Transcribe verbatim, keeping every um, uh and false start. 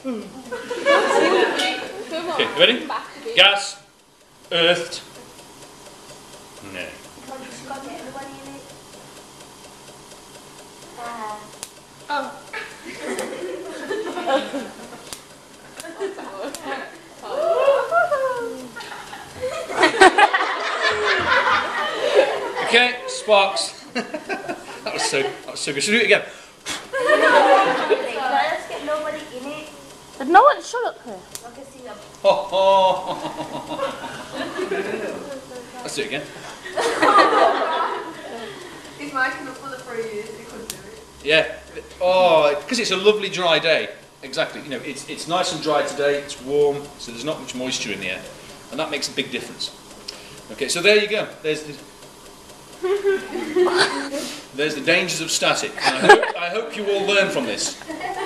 Okay, ready? Gas, earthed. No. Oh. Okay, sparks. That was so that was so good. Should we do it again? Let's get nobody in it. There's no one shut up here. Okay, see them. Oh, oh. Let's do it again. He's making up for the three years he couldn't do it. Yeah. Oh, because it's a lovely dry day. Exactly. You know, it's it's nice and dry today. It's warm, so there's not much moisture in the air, and that makes a big difference. Okay, so there you go. There's the there's the dangers of static. And I hope I hope you all learn from this.